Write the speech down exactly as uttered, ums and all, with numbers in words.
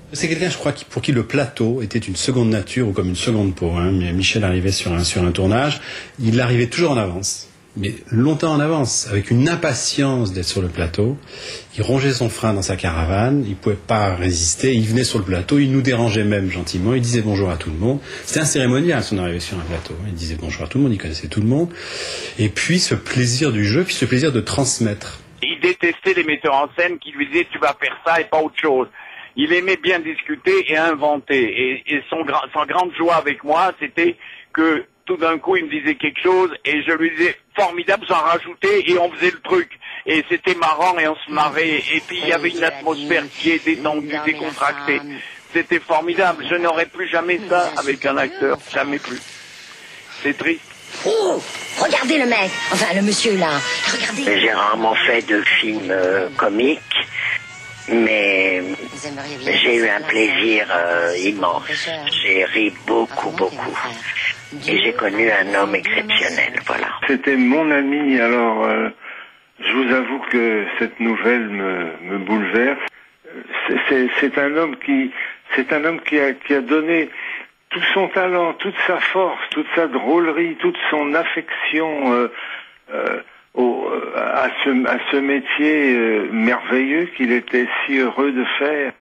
C'est quelqu'un, je crois, qui, pour qui le plateau était une seconde nature ou comme une seconde peau. Hein. Michel arrivait sur un, sur un tournage, il arrivait toujours en avance, mais longtemps en avance, avec une impatience d'être sur le plateau. Il rongeait son frein dans sa caravane, il ne pouvait pas résister, il venait sur le plateau, il nous dérangeait même gentiment, il disait bonjour à tout le monde. C'était un cérémonial son arrivée sur un plateau, il disait bonjour à tout le monde, il connaissait tout le monde. Et puis ce plaisir du jeu, puis ce plaisir de transmettre. Il détestait les metteurs en scène qui lui disaient tu vas faire ça et pas autre chose. Il aimait bien discuter et inventer. Et, et son, gra- sa grande joie avec moi, c'était que tout d'un coup, il me disait quelque chose et je lui disais formidable, j'en rajoutais et on faisait le truc. Et c'était marrant et on se marrait. Et puis il y avait une atmosphère qui est détendue, décontractée. C'était formidable. Je n'aurais plus jamais ça avec un acteur. Jamais plus. C'est triste. Oh, regardez le mec, enfin le monsieur là. Regardez. J'ai rarement fait de films euh, comiques. Mais j'ai eu un plaisir euh, immense. J'ai ri beaucoup, beaucoup. Et j'ai connu un homme exceptionnel, voilà. C'était mon ami, alors euh, je vous avoue que cette nouvelle me, me bouleverse. C'est, c'est, c'est un homme qui, c'est un homme qui a, qui a donné tout son talent, toute sa force, toute sa drôlerie, toute son affection euh, euh, Au, à, ce, à ce métier euh, merveilleux qu'il était si heureux de faire.